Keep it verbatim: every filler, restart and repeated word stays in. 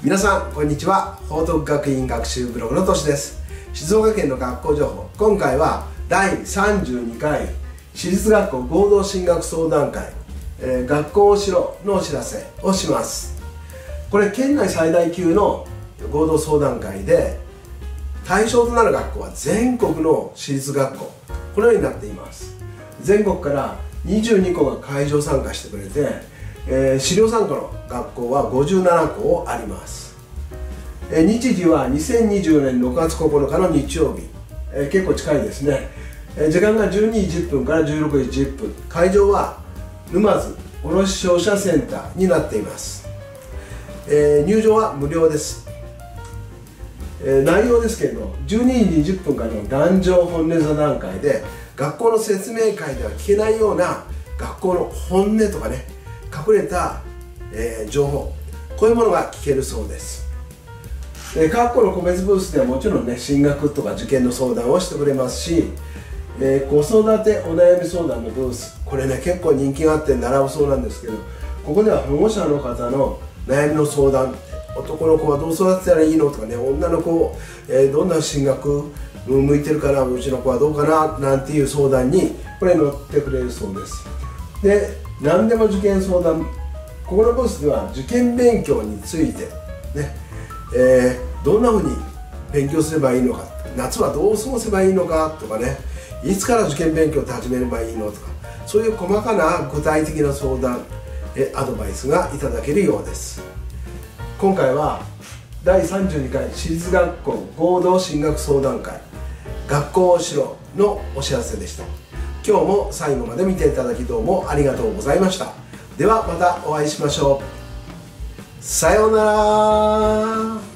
皆さんこんにちは。報徳学院学習ブログのとしです。静岡県の学校情報、今回はだいさんじゅうにかい私立学校合同進学相談会、えー、学校をしろのお知らせをします。これ県内最大級の合同相談会で、対象となる学校は全国の私立学校、このようになっています。全国からにじゅうにこが会場参加してくれて、えー、資料参加の学校はごじゅうななこあります。えー、日時はにせんにじゅうねんろくがつここのかの日曜日、えー、結構近いですね。えー、時間がじゅうにじじゅっぷんからじゅうろくじじゅっぷん、会場は沼津卸商社センターになっています。えー、入場は無料です。えー、内容ですけれど、じゅうにじにじゅっぷんからの壇上本音座談会で、学校の説明会では聞けないような学校の本音とかね、隠れた、えー、情報、こういうものが聞けるそうです。で、各校の個別ブースではもちろんね、進学とか受験の相談をしてくれますし、えー、子育てお悩み相談のブース、これね結構人気があって習うそうなんですけど、ここでは保護者の方の悩みの相談、男の子はどう育てたらいいのとかね、女の子、えー、どんな進学向いてるかな、うちの子はどうかななんていう相談にこれ乗ってくれるそうです。で、何でも受験相談、ここのブースでは受験勉強についてね、えー、どんなふうに勉強すればいいのか、夏はどう過ごせばいいのかとかね、いつから受験勉強って始めればいいのとか、そういう細かな具体的な相談、えアドバイスがいただけるようです。今回はだいさんじゅうにかい私立学校合同進学相談会、学校をしろのお知らせでした。今日も最後まで見ていただきどうもありがとうございました。ではまたお会いしましょう。さようなら。